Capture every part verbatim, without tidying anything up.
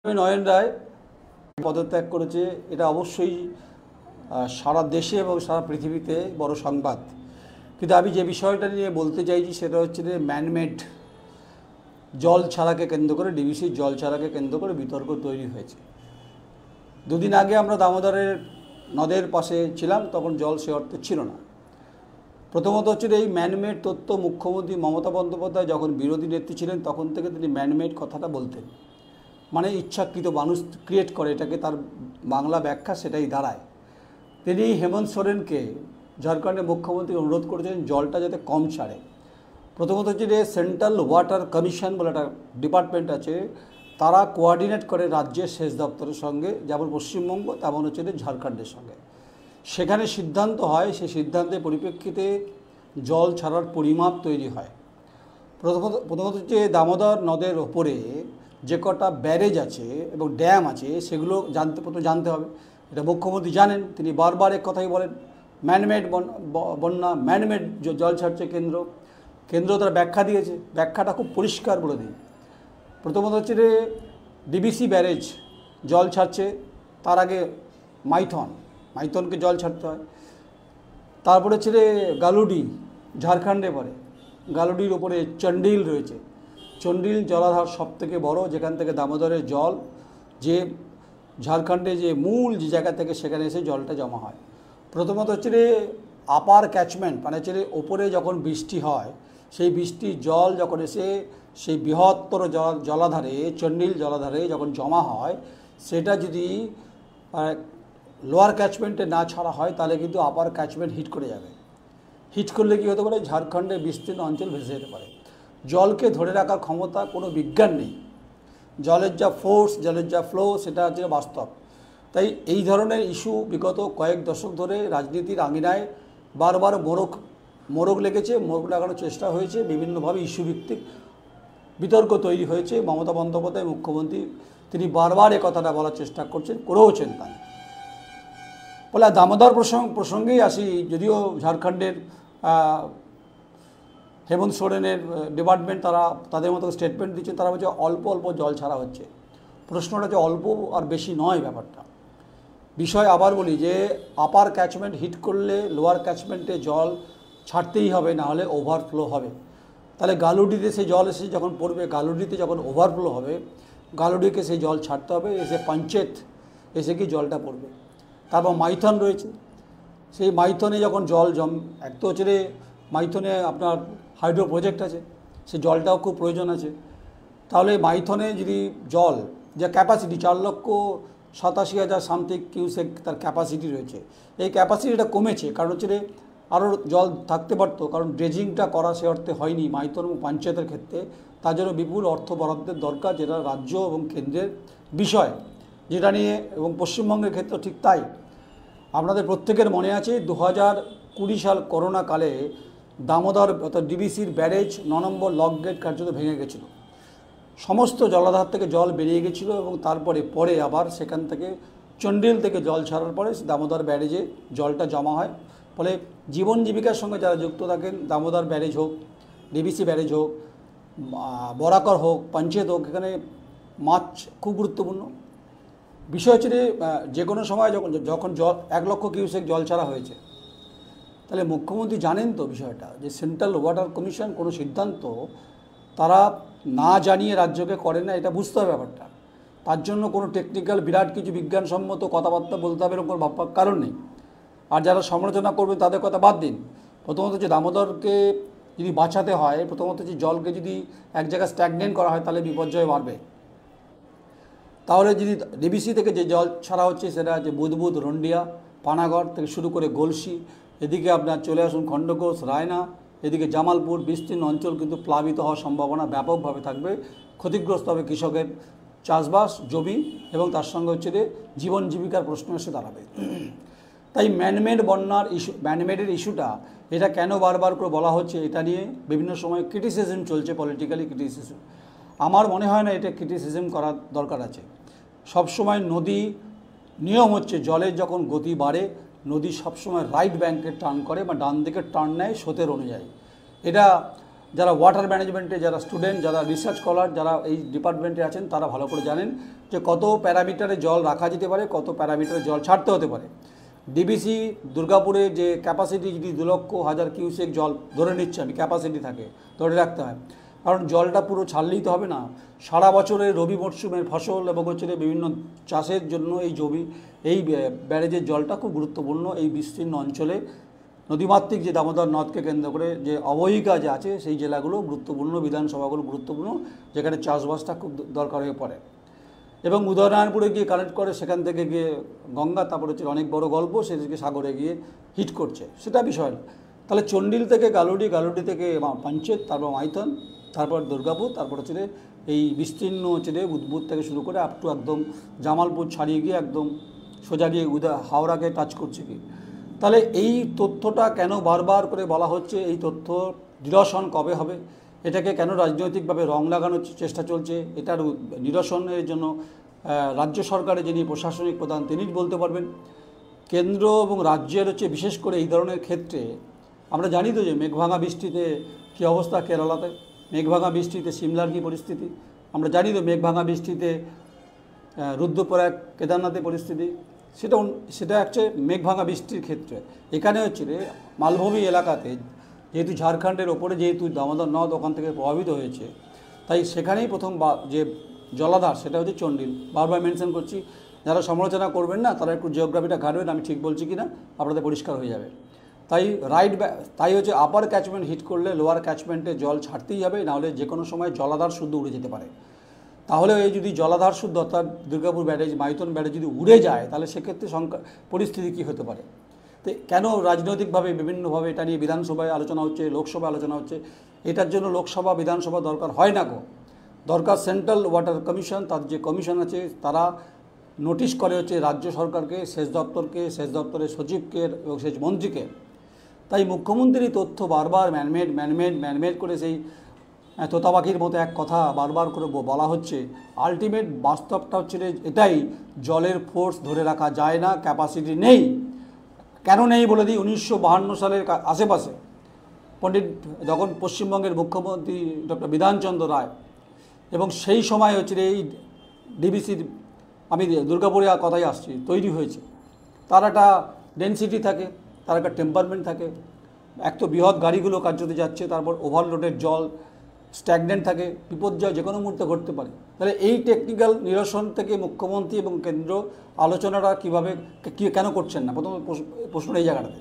নয়ন রায় পদত্যাগ করেছে, এটা অবশ্যই সারা দেশে এবং সারা পৃথিবীতে বড় সংবাদ। কিন্তু আমি যে বিষয়টা নিয়ে বলতে চাইছি সেটা হচ্ছে যে ম্যানমেড জল ছাড়াকে কেন্দ্র করে, ডিবিসির জল ছাড়াকে কেন্দ্র করে বিতর্ক তৈরি হয়েছে। দুদিন আগে আমরা দামোদরের নদের পাশে ছিলাম, তখন জল সে অর্থে ছিল না। প্রথমত হচ্ছে এই ম্যানমেড তথ্য মুখ্যমন্ত্রী মমতা বন্দ্যোপাধ্যায় যখন বিরোধী নেত্রী ছিলেন তখন থেকে তিনি ম্যানমেড কথাটা বলতেন, মানে ইচ্ছাকৃত মানুষ ক্রিয়েট করে, এটাকে তার বাংলা ব্যাখ্যা সেটাই দাঁড়ায়। তিনি হেমন্ত সোরেনকে ঝাড়খণ্ডের মুখ্যমন্ত্রী অনুরোধ করেছেন জলটা যাতে কম ছাড়ে। প্রথমত হচ্ছে যে সেন্ট্রাল ওয়াটার কমিশন বলে একটা ডিপার্টমেন্ট আছে, তারা কোঅর্ডিনেট করে রাজ্যের সেচ দপ্তরের সঙ্গে, যেমন পশ্চিমবঙ্গ তেমন হচ্ছে যে ঝাড়খণ্ডের সঙ্গে। সেখানে সিদ্ধান্ত হয়, সেই সিদ্ধান্তের পরিপ্রেক্ষিতে জল ছাড়ার পরিমাপ তৈরি হয়। প্রথমত প্রথমত হচ্ছে দামোদর নদের ওপরে যে কটা ব্যারেজ আছে এবং ড্যাম আছে সেগুলো জানতে প্রথমে জানতে হবে। এটা মুখ্যমন্ত্রী জানেন, তিনি বারবার এক কথাই বলেন ম্যানমেড বন্যা, ম্যানমেড জল ছাড়ছে কেন্দ্র। কেন্দ্র তারা ব্যাখ্যা দিয়েছে, ব্যাখ্যাটা খুব পরিষ্কার বলে দিই। প্রথমত হচ্ছে যে ডিবিসি ব্যারেজ জল ছাড়ছে, তার আগে মাইথন মাইথনকে জল ছাড়তে হয়। তারপরে হচ্ছে যে গালুডি ঝাড়খণ্ডে পড়ে, গালুডির ওপরে চন্ডিল রয়েছে। চন্ডিল জলাধার সব থেকে বড়, যেখান থেকে দামোদরের জল যে ঝাড়খণ্ডে যে মূল যে জায়গা থেকে সেখানে এসে জলটা জমা হয়। প্রথমত হচ্ছে যে আপার ক্যাচমেন্ট, মানে হচ্ছে ওপরে যখন বৃষ্টি হয় সেই বৃষ্টির জল যখন এসে সেই বৃহত্তর জল জলাধারে চন্ডিল জলাধারে যখন জমা হয়, সেটা যদি লোয়ার ক্যাচমেন্টে না ছাড়া হয় তাহলে কিন্তু আপার ক্যাচমেন্ট হিট করে যাবে। হিট করলে কী হতে পারে, ঝাড়খণ্ডের বিস্তীর্ণ অঞ্চল ভেসে যেতে পারে। জলকে ধরে রাখার ক্ষমতা কোনো বিজ্ঞান নেই, জলের যা ফোর্স, জলের যা ফ্লো সেটা হচ্ছে বাস্তব। তাই এই ধরনের ইস্যু বিগত কয়েক দশক ধরে রাজনীতির আঙিনায় বারবার মোড়ক মোড়ক লেগেছে, মোড়ক লাগানোর চেষ্টা হয়েছে, বিভিন্নভাবে ইস্যু ভিত্তিক বিতর্ক তৈরি হয়েছে। মমতা বন্দ্যোপাধ্যায় মুখ্যমন্ত্রী তিনি বারবার এ কথাটা বলার চেষ্টা করছেন, করেওছেন তাই। বলে দামোদর প্রসঙ্গ প্রসঙ্গেই আসি, যদিও ঝাড়খণ্ডের হেমন্ত সোরেনের ডিপার্টমেন্ট তারা তাদের মতো স্টেটমেন্ট দিচ্ছে, তারা বলছে অল্প অল্প জল ছাড়া হচ্ছে। প্রশ্নটা যে অল্প আর বেশি নয় ব্যাপারটা। বিষয় আবার বলি যে আপার ক্যাচমেন্ট হিট করলে লোয়ার ক্যাচমেন্টে জল ছাড়তেই হবে, না হলে ওভারফ্লো হবে। তাহলে গালুডিতে সেই জল এসে যখন পড়বে, গালুডিতে যখন ওভারফ্লো হবে, গালুডিকে সেই জল ছাড়তে হবে, এসে পঞ্চায়েত এসে কি জলটা পড়বে। তারপর মাইথন রয়েছে, সেই মাইথনে যখন জল জম, এক তো হচ্ছে মাইথনে আপনার হাইড্রো প্রজেক্ট আছে, সে জলটাও খুব প্রয়োজন আছে। তাহলে মাইথনে যদি জল যা ক্যাপাসিটি চার লক্ষ সাতাশি হাজার সামথিং কিউসেক তার ক্যাপাসিটি রয়েছে, এই ক্যাপাসিটিটা কমেছে, কারণ হচ্ছে আরও জল থাকতে পারতো, কারণ ড্রেজিংটা করা সে অর্থে হয়নি মাইথন এবং পঞ্চায়েতের ক্ষেত্রে। তার জন্য বিপুল অর্থ বরাদ্দের দরকার, যেটা রাজ্য এবং কেন্দ্রের বিষয়, যেটা নিয়ে এবং পশ্চিমবঙ্গের ক্ষেত্রে ঠিক তাই। আপনাদের প্রত্যেকের মনে আছে দু হাজার কুড়ি সাল করোনা কালে দামোদর অর্থাৎ ডিবিসির ব্যারেজ ন নম্বর লক গেট কার্যত ভেঙে গেছিল, সমস্ত জলাধার থেকে জল বেরিয়ে গেছিলো এবং তারপরে পরে আবার সেখান থেকে চন্ডিল থেকে জল ছাড়ার পরে দামোদর ব্যারেজে জলটা জমা হয়। ফলে জীবন জীবিকার সঙ্গে যারা যুক্ত থাকেন, দামোদর ব্যারেজ হোক, ডিবিসি ব্যারেজ হোক, বরাকর হোক, পঞ্চায়েত হোক, এখানে মাছ খুব গুরুত্বপূর্ণ বিষয় হচ্ছে যে কোনো সময় যখন যখন জল এক লক্ষ কিউসেক জল ছাড়া হয়েছে, তাহলে মুখ্যমন্ত্রী জানেন তো বিষয়টা, যে সেন্ট্রাল ওয়াটার কমিশন কোনো সিদ্ধান্ত তারা না জানিয়ে রাজ্যকে করে না, এটা বুঝতে হবে ব্যাপারটা। তার জন্য কোনো টেকনিক্যাল বিরাট কিছু বিজ্ঞানসম্মত কথাবার্তা বলতে হবে এরকম ভাববার কারণ নেই। আর যারা সমালোচনা করবে তাদের কথা বাদ দিন। প্রথমত হচ্ছে দামোদরকে যদি বাঁচাতে হয়, প্রথমত হচ্ছে জলকে যদি এক জায়গায় স্ট্যাগনেন্ট করা হয় তাহলে বিপর্যয় বাড়বে। তাহলে যদি ডিবিসি থেকে যে জল ছাড়া হচ্ছে সেটা হচ্ছে বুদবুদ, রন্ডিয়া, পানাগড় থেকে শুরু করে গলসি, এদিকে আপনার চলে আসুন খণ্ডঘোষ, রায়না, এদিকে জামালপুর, বিস্তীর্ণ অঞ্চল কিন্তু প্লাবিত হওয়ার সম্ভাবনা ব্যাপকভাবে থাকবে। ক্ষতিগ্রস্ত হবে কৃষকের চাষবাস জমি এবং তার সঙ্গে হচ্ছে যে জীবন জীবিকার প্রশ্ন এসে দাঁড়াবে। তাই ম্যানমেড বন্যার ইস্যু, ম্যানমেডের ইস্যুটা এটা কেন বারবার করে বলা হচ্ছে, এটা নিয়ে বিভিন্ন সময় ক্রিটিসিজম চলছে, পলিটিক্যালি ক্রিটিসিজম। আমার মনে হয় না এটা ক্রিটিসিজম করার দরকার আছে। সবসময় নদী নিয়ম হচ্ছে জলের যখন গতি বাড়ে নদী সবসময় রাইট ব্যাঙ্কে টার্ন করে বা ডান দিকে টার্ন নেয় স্রোতের অনুযায়ী। এটা যারা ওয়াটার ম্যানেজমেন্টে যারা স্টুডেন্ট, যারা রিসার্চ স্কলার, যারা এই ডিপার্টমেন্টে আছেন, তারা ভালো করে জানেন যে কত প্যারামিটারে জল রাখা যেতে পারে, কত প্যারামিটারে জল ছাড়তে হতে পারে। ডিবিসি দুর্গাপুরে যে ক্যাপাসিটি যদি দু লক্ষ হাজার কিউসেক জল ধরে নিচ্ছে, আমি ক্যাপাসিটি থাকে ধরে রাখতে হয়, কারণ জলটা পুরো ছাড়লেই তো হবে না। সারা বছরের রবি মরশুমের ফসল এবং হচ্ছে বিভিন্ন চাষের জন্য এই জমি এই ব্যারেজের জলটা খুব গুরুত্বপূর্ণ। এই বিস্তীর্ণ অঞ্চলে নদীমাতৃক যে দামোদর নদকে কেন্দ্র করে যে অবহিকা যে আছে সেই জেলাগুলো গুরুত্বপূর্ণ, বিধানসভাগুলো গুরুত্বপূর্ণ, যেখানে চাষবাসটা খুব দরকার হয়ে পড়ে। এবং উদয়নারায়ণপুরে গিয়ে কানেক্ট করে, সেখান থেকে গিয়ে গঙ্গা, তারপর হচ্ছে অনেক বড় গল্প, সেদিকে সাগরে গিয়ে হিট করছে, সেটা বিষয় না। তাহলে চন্ডিল থেকে গালুডি, গালুডি থেকে পাঞ্চেত, তারপর মাইথন, তারপর দুর্গাপুর, তারপর হচ্ছে এই বিস্তীর্ণ হচ্ছে উদ্ভূত থেকে শুরু করে আপ টু একদম জামালপুর ছাড়িয়ে গিয়ে একদম সোজা গিয়ে উদয় হাওড়াকে টাচ করছে কি। তাহলে এই তথ্যটা কেন বারবার করে বলা হচ্ছে, এই তথ্য নিরসন কবে হবে, এটাকে কেন রাজনৈতিকভাবে রং লাগানোর চেষ্টা চলছে, এটার নিরসনের জন্য রাজ্য সরকারের যিনি প্রশাসনিক প্রধান তিনি বলতে পারবেন। কেন্দ্র এবং রাজ্যের হচ্ছে বিশেষ করে এই ধরনের ক্ষেত্রে আমরা জানি তো যে মেঘভাঙা বৃষ্টিতে কী অবস্থা কেরালাতে, মেঘভাঙা বৃষ্টিতে সিমলার কী পরিস্থিতি, আমরা জানি তো মেঘভাঙা বৃষ্টিতে রুদ্রপ্রয়াগ কেদারনাথের পরিস্থিতি, সেটা সেটা হচ্ছে মেঘভাঙা বৃষ্টির ক্ষেত্রে। এখানে হচ্ছে রে মালভূমি এলাকাতে, যেহেতু ঝাড়খণ্ডের ওপরে যেহেতু দামোদর নদ ওখান থেকে প্রভাবিত হয়েছে, তাই সেখানেই প্রথম যে জলাধার সেটা হচ্ছে চন্ডিল। বারবার মেনশন করছি, যারা সমালোচনা করবেন না তারা একটু জিওগ্রাফিটা ঘাটবেন, আমি ঠিক বলছি কি না আপনাদের পরিষ্কার হয়ে যাবে। তাই রাইট তাই হচ্ছে আপার ক্যাচমেন্ট হিট করলে লোয়ার ক্যাচমেন্টে জল ছাড়তেই হবে, নাহলে যে কোনো সময় জলাধার শুদ্ধ উড়ে যেতে পারে। তাহলে এই যদি জলাধার শুদ্ধ অর্থাৎ দুর্গাপুর ব্যারেজ, মাইথন ব্যারেজ যদি উড়ে যায়, তাহলে সেক্ষেত্রে সংখ্যা পরিস্থিতি কী হতে পারে। তো কেন রাজনৈতিকভাবে বিভিন্নভাবে এটা নিয়ে বিধানসভায় আলোচনা হচ্ছে, লোকসভায় আলোচনা হচ্ছে, এটার জন্য লোকসভা বিধানসভা দরকার হয় না গো। দরকার সেন্ট্রাল ওয়াটার কমিশন, তার যে কমিশন আছে তারা নোটিশ করে হচ্ছে রাজ্য সরকারকে, সেচ দপ্তরকে, সেচ দপ্তরের সচিবকে এবং সেচ মন্ত্রীকে। তাই মুখ্যমন্ত্রী তথ্য বারবার ম্যানমেড ম্যানমেড ম্যানমেড করে সেই তোতাপাখির মতো এক কথা বারবার করে বলা হচ্ছে। আলটিমেট বাস্তবটা হচ্ছে এটাই, জলের ফোর্স ধরে রাখা যায় না, ক্যাপাসিটি নেই। কেন নেই বলে দিই, উনিশশো বাহান্ন সালের আশেপাশে পণ্ডিত যখন পশ্চিমবঙ্গের মুখ্যমন্ত্রী ডক্টর বিধানচন্দ্র রায়, এবং সেই সময় হচ্ছে এই ডিবিসির, আমি দুর্গাপুরে কথাই আসছি, তৈরি হয়েছে। তার একটা ডেনসিটি থাকে, তার একটা টেম্পারমেন্ট থাকে, এক তো বৃহৎ গাড়িগুলো কার্যতে যাচ্ছে, তারপর ওভারলোডের জল স্ট্যাগনেন্ট থাকে, বিপর্যয় যে কোনো মুহূর্তে ঘটতে পারে। তাহলে এই টেকনিক্যাল নিরসন থেকে মুখ্যমন্ত্রী এবং কেন্দ্র আলোচনাটা কীভাবে কী কেন করছেন না, প্রথম প্রশ্নটা এই জায়গাটাতে।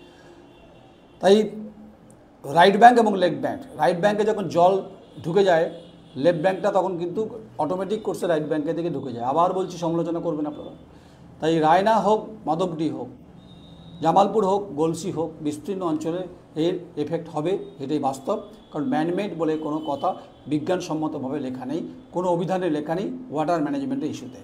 তাই রাইট ব্যাঙ্ক এবং লেফট ব্যাঙ্ক, রাইট ব্যাঙ্কে যখন জল ঢুকে যায়, লেফট ব্যাঙ্কটা তখন কিন্তু অটোমেটিক কোর্সে রাইট ব্যাঙ্কের দিকে ঢুকে যায়। আবার বলছি, সমালোচনা করবেন আপনারা। তাই রায়না হোক, মাধবডি হোক, জামালপুর হোক, গলসি হোক, বিস্তীর্ণ অঞ্চলে এর এফেক্ট হবে, এটাই বাস্তব। কারণ ম্যানমেড বলে কোনো কথা বিজ্ঞানসম্মতভাবে লেখা নেই, কোনো অভিধানে লেখা নেই ওয়াটার ম্যানেজমেন্টের ইস্যুতে।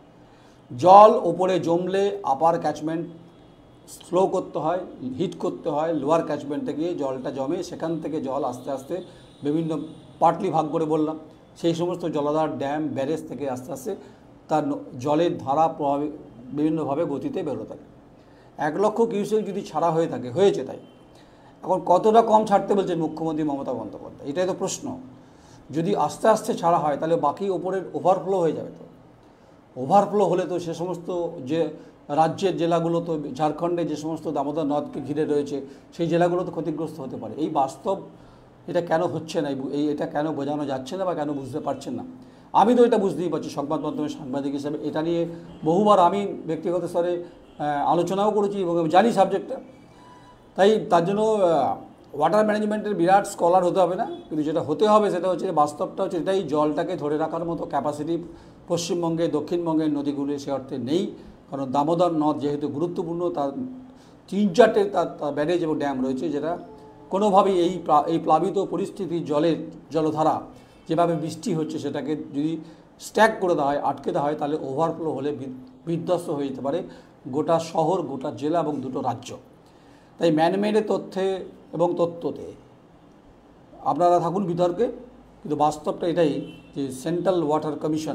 জল ওপরে জমলে আপার ক্যাচমেন্ট স্লো করতে হয়, হিট করতে হয়, লোয়ার ক্যাচমেন্টে গিয়ে জলটা জমে, সেখান থেকে জল আস্তে আস্তে বিভিন্ন পার্টলি ভাগ করে বললাম, সেই সমস্ত জলাধার, ড্যাম, ব্যারেজ থেকে আস্তে আস্তে তার জলের ধারা প্রভাবে বিভিন্নভাবে গতিতে বেরোতে থাকে। এক লক্ষ কিউসেক যদি ছাড়া হয়ে থাকে, হয়েছে তাই, এখন কতটা কম ছাড়তে বলছেন মুখ্যমন্ত্রী মমতা বন্দ্যোপাধ্যায়, এটাই তো প্রশ্ন। যদি আস্তে আস্তে ছাড়া হয় তাহলে বাকি ওপরের ওভারফ্লো হয়ে যাবে। তো ওভারফ্লো হলে তো সে সমস্ত যে রাজ্যের জেলাগুলো, তো ঝাড়খণ্ডে যে সমস্ত দামোদর নদকে ঘিরে রয়েছে সেই জেলাগুলো তো ক্ষতিগ্রস্ত হতে পারে। এই বাস্তব, এটা কেন হচ্ছে না, এই এটা কেন বোঝানো যাচ্ছে না বা কেন বুঝতে পারছেন না, আমি তো এটা বুঝতেই পারছি সংবাদ মাধ্যমের সাংবাদিক হিসেবে। এটা নিয়ে বহুবার আমি ব্যক্তিগত স্তরে আলোচনাও করেছি এবং আমি জানি সাবজেক্টটা। তাই তার জন্য ওয়াটার ম্যানেজমেন্টের বিরাট স্কলার হতে হবে না, কিন্তু যেটা হতে হবে সেটা হচ্ছে বাস্তবটা হচ্ছে এটাই, জলটাকে ধরে রাখার মতো ক্যাপাসিটি পশ্চিমবঙ্গে, দক্ষিণবঙ্গের নদীগুলি সে অর্থে নেই। কারণ দামোদর নদ যেহেতু গুরুত্বপূর্ণ, তার তিন চারটে তার ব্যারেজ এবং ড্যাম রয়েছে, যেটা কোনোভাবেই এই এই প্লাবিত পরিস্থিতি, জলের জলধারা যেভাবে বৃষ্টি হচ্ছে সেটাকে যদি স্ট্যাক করে দেওয়া হয়, আটকে দেওয়া হয়, তাহলে ওভারফ্লো হলে বিধ্বস্ত হয়ে যেতে পারে গোটা শহর, গোটা জেলা এবং দুটো রাজ্য। তাই ম্যানমেডের তথ্যে এবং তথ্যতে আপনারা থাকুন বিতর্কে, কিন্তু বাস্তবটা এটাই যে সেন্ট্রাল ওয়াটার কমিশন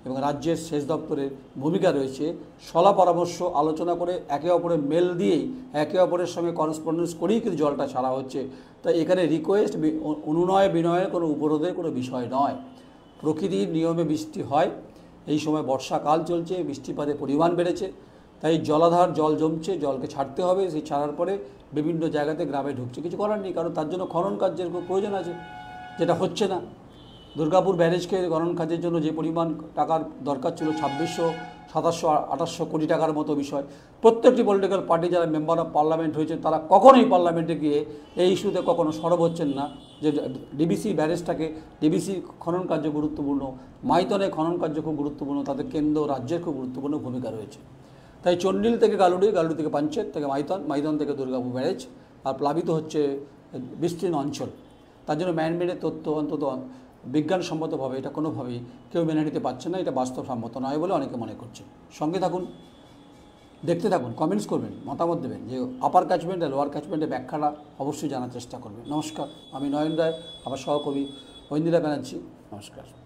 এবং রাজ্যের সেচ দপ্তরের ভূমিকা রয়েছে। সলা পরামর্শ আলোচনা করে একে অপরের মেল দিয়েই একে অপরের সঙ্গে করসপন্ডেন্স করেই কিন্তু জলটা ছাড়া হচ্ছে। তাই এখানে রিকোয়েস্ট অনুনয় বিনয়ের কোনো উপরোধের কোনো বিষয় নয়। প্রকৃতির নিয়মে বৃষ্টি হয়। এই সময় বর্ষাকাল চলছে, বৃষ্টিপাতের পরিমাণ বেড়েছে, তাই জলাধার জল জমছে, জলকে ছাড়তে হবে। সেই ছাড়ার পরে বিভিন্ন জায়গাতে গ্রামে ঢুকছে, কিছু করার নেই, কারণ তার জন্য খনন কার্যের খুব প্রয়োজন আছে, যেটা হচ্ছে না। দুর্গাপুর ব্যারেজকে খনন কাজের জন্য যে পরিমাণ টাকার দরকার ছিল, ছাব্বিশশো সাতাশশো আঠাশশো কোটি টাকার মতো বিষয়, প্রত্যেকটি পলিটিক্যাল পার্টি যারা মেম্বার অফ পার্লামেন্ট হয়েছে তারা কখনোই পার্লামেন্টে গিয়ে এই ইস্যুতে কখনো সরব হচ্ছেন না যে ডিবিসি ব্যারেজটাকে, ডিবিসি খনন কার্য গুরুত্বপূর্ণ, মাইথনের খনন কার্য খুব গুরুত্বপূর্ণ, তাদের কেন্দ্র রাজ্যের খুব গুরুত্বপূর্ণ ভূমিকা রয়েছে। তাই চন্ডিল থেকে গালুডি, গালুডি থেকে পাঞ্চেত, থেকে মাইথন, মাইথন থেকে দুর্গাপুর ব্যারেজ, আর প্লাবিত হচ্ছে বিস্তীর্ণ অঞ্চল। তার জন্য ম্যানমেডের তথ্য অন্তত বিজ্ঞানসম্মতভাবে এটা কোনোভাবেই কেউ মেনে নিতে পারছে না, এটা বাস্তবসম্মত নয় বলে অনেকে মনে করছে। সঙ্গে থাকুন, দেখতে থাকুন, কমেন্টস করবেন, মতামত দেবেন, যে আপার ক্যাচমেন্ট আর লোয়ার ক্যাচমেন্টের ব্যাখ্যাটা অবশ্যই জানার চেষ্টা করবেন। নমস্কার, আমি নয়ন রায়, আমার সহকবি ঐন্দিরা ব্যানার্জি। নমস্কার।